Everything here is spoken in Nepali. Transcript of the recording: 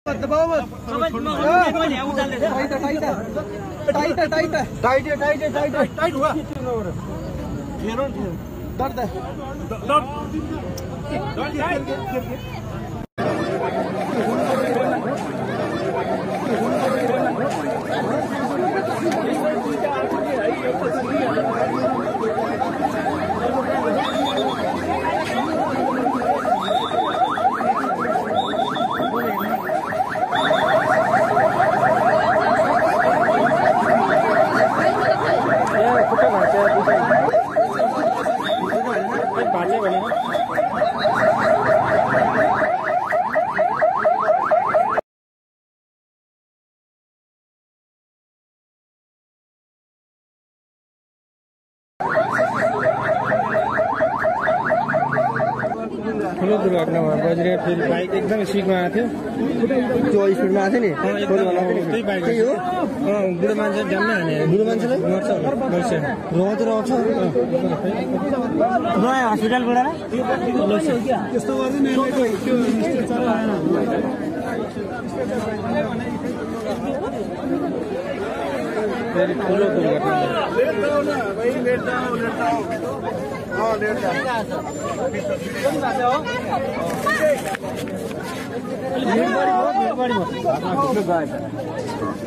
ठुलो दुर्घटना भयो बज्रे फेरि बाइक एकदम स्पिडमा आएको थियो जो स्पिडमा आएको थियो नि त्यही बाइक हो बुढो मान्छे जम्मै हाने बुढो मान्छेलाई मर्छ रहन्छ नयाँ हस्पिटलबाट त्यस्तो गर्दैन फेरि ठुलो दुर्घटना भयो